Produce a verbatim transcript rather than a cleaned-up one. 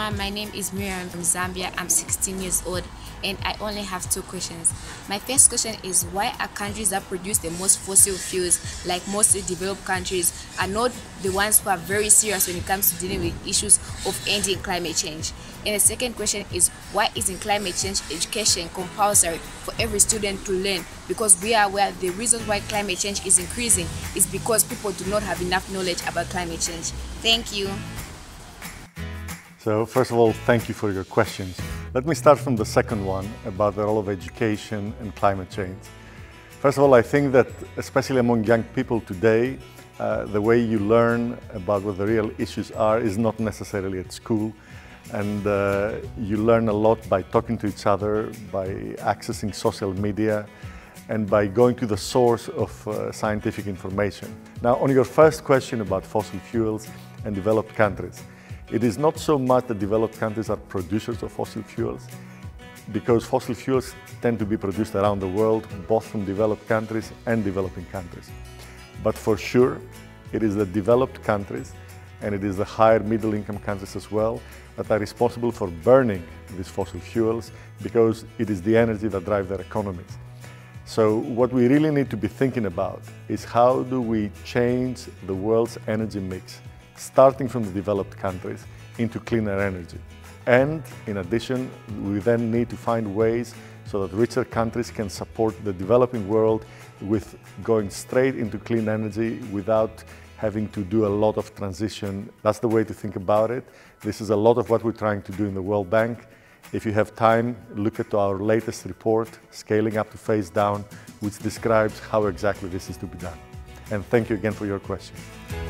Hi, my name is Mirriam from Zambia. I'm sixteen years old and I only have two questions. My first question is, why are countries that produce the most fossil fuels, like mostly developed countries, are not the ones who are very serious when it comes to dealing with issues of ending climate change? And the second question is, why isn't climate change education compulsory for every student to learn? Because we are aware the reason why climate change is increasing is because people do not have enough knowledge about climate change. Thank you. So first of all, thank you for your questions. Let me start from the second one about the role of education and climate change. First of all, I think that especially among young people today, uh, the way you learn about what the real issues are is not necessarily at school. And uh, you learn a lot by talking to each other, by accessing social media, and by going to the source of uh, scientific information. Now, on your first question about fossil fuels and developed countries, it is not so much that developed countries are producers of fossil fuels, because fossil fuels tend to be produced around the world, both from developed countries and developing countries. But for sure, it is the developed countries, and it is the higher middle income countries as well, that are responsible for burning these fossil fuels, because it is the energy that drives their economies. So what we really need to be thinking about is, how do we change the world's energy mix, starting from the developed countries, into cleaner energy. And in addition, we then need to find ways so that richer countries can support the developing world with going straight into clean energy without having to do a lot of transition. That's the way to think about it. This is a lot of what we're trying to do in the World Bank. If you have time, look at our latest report, Scaling Up to Phase Down, which describes how exactly this is to be done. And thank you again for your question.